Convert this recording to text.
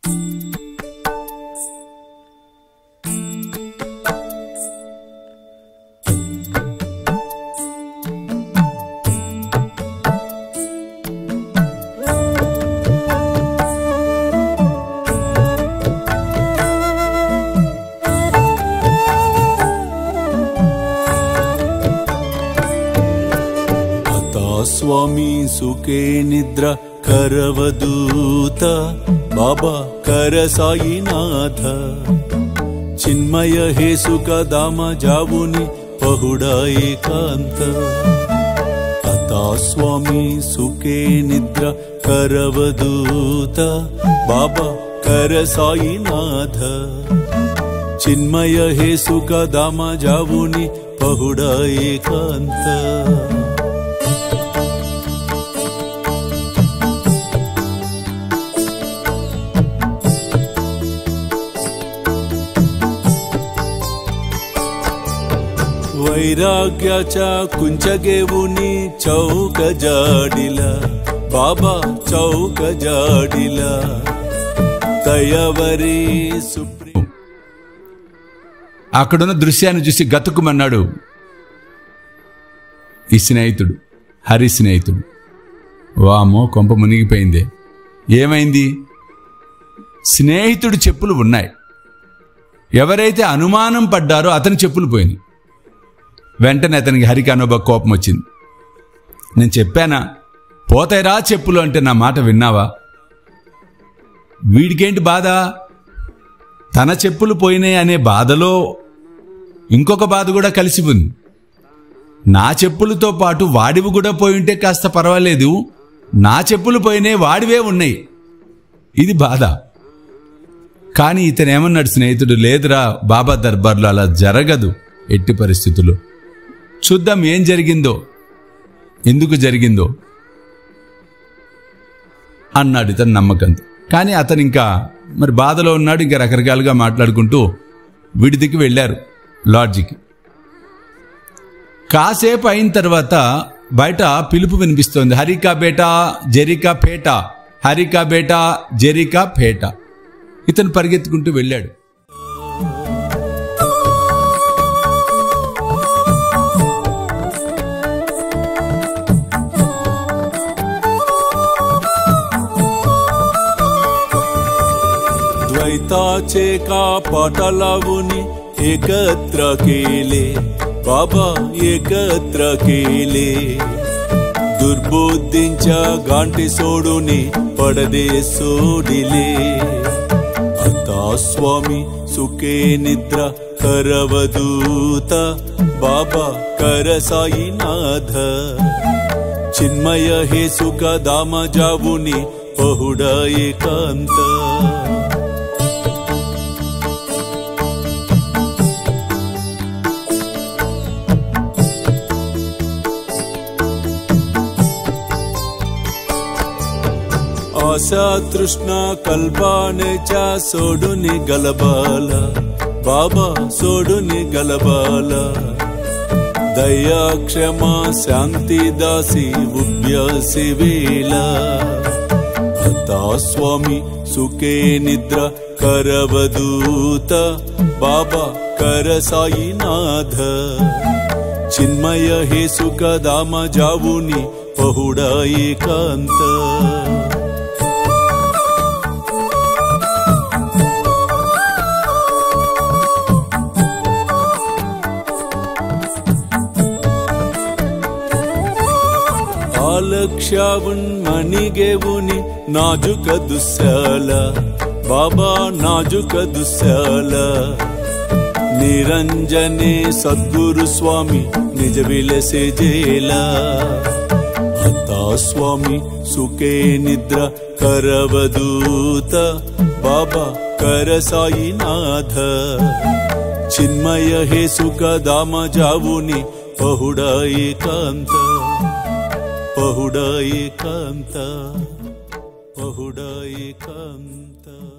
स्वामी सुखे निद्रा करवदूत बाबा कर साईनाथ चिन्मय हे सुख दाम जावुनि पहुडा एकांत आता स्वामी सुखे निद्रा करवदूत बाबा कर साईनाथ चिन्मय हे सुख दाम जावुनि पहुडा एकांत वैराग्याच्या कुंचगेवुनी चौक जाडिला बाबा चौक जाडिला तयवरी सुप्रीम అక్కడున్న దృశ్యాన్ని చూసి గతుకుమన్నాడు ఈ స్నేహితుడు, హరి స్నేహితుడు. వామో కొంప మునిగిపోయిందే. ఏమైంది? స్నేహితుడి చెప్పులు ఉన్నాయి. ఎవరైతే అనుమానం పడ్డారో అతని చెప్పులు పోయినాయి. వెంటనే అతనికి హరికి అనోబా కోపం వచ్చింది. నేను చెప్పానా పోతాయిరా చెప్పులు అంటే, నా మాట విన్నావా? వీడికేంటి బాధ? తన చెప్పులు పోయినాయి అనే బాధలో ఇంకొక బాధ కూడా కలిసి ఉంది. నా చెప్పులతో పాటు వాడివి కూడా పోయి ఉంటే కాస్త పర్వాలేదు, నా చెప్పులు పోయినాయి వాడివే ఉన్నాయి, ఇది బాధ. కానీ ఇతను ఏమన్నాడు స్నేహితుడు, లేదురా బాబా దర్బార్లో అలా జరగదు ఎట్టి పరిస్థితుల్లో. చూద్దాం ఏం జరిగిందో, ఎందుకు జరిగిందో అన్నాడు ఇతను నమ్మకంతో. కానీ అతను ఇంకా మరి బాధలో ఉన్నాడు. ఇంకా రకరకాలుగా మాట్లాడుకుంటూ విడిదికి వెళ్ళారు లాడ్జికి. కాసేపు అయిన తర్వాత బయట పిలుపు వినిపిస్తోంది, హరికా బేటా జెరికా పేట, హరికా బేటా జెరికా పేట. ఇతను పరిగెత్తుకుంటూ వెళ్ళాడు. द्वैताचे का पाटालावुनी एकत्र केले बाबा एकत्र केले दुर्बुद्धींच्या गांठी सोडूनी पडदे सोडिले आता स्वामी सुखे निद्रा करवदूत बाबा कर साईनाथ चिन्मय हे सुख दाम जावुनी पहुडा एकांत आशा तृष्णा कल्पानेच्या सोडूनी गलबाला बाबा सोडूनी गलबाला दया क्षमा शांती दासी उभ्यासी वेला आता स्वामी सुखे निद्रा करवदूत बाबा कर साईनाथ चिन्मय हे सुख दाम जावुनी पहुडा एकांत लक्ष्यावुन मणिगेवुनी नाजुक दुस्याल बाबा नाजुक दुस्याल निरंजने सद्गुरु स्वामी निज विलसे जेला आता स्वामी सुखे निद्रा करवदूत बाबा कर साईनाथ चिन्मय हे सुख दाम जावुनी पहुडा एकांत पहुडा एकांत पहुडा एकांत।